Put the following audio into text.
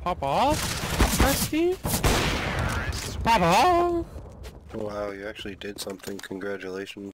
Pop off? Rusty? Pop off! Wow, you actually did something. Congratulations.